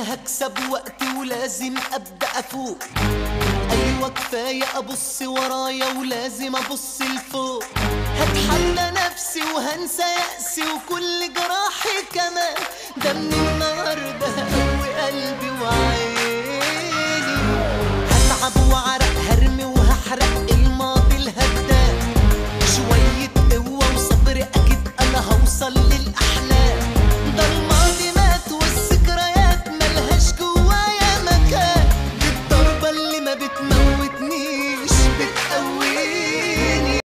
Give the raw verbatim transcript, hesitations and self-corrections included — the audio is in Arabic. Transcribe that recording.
هكسب وقتي ولازم ابدأ افوق. ايوه كفاية ابص ورايا ولازم ابص لفوق. هتحدى نفسي وهنسى يأسي وكل جراحي كمان. ده من النهارده هقوي قلبي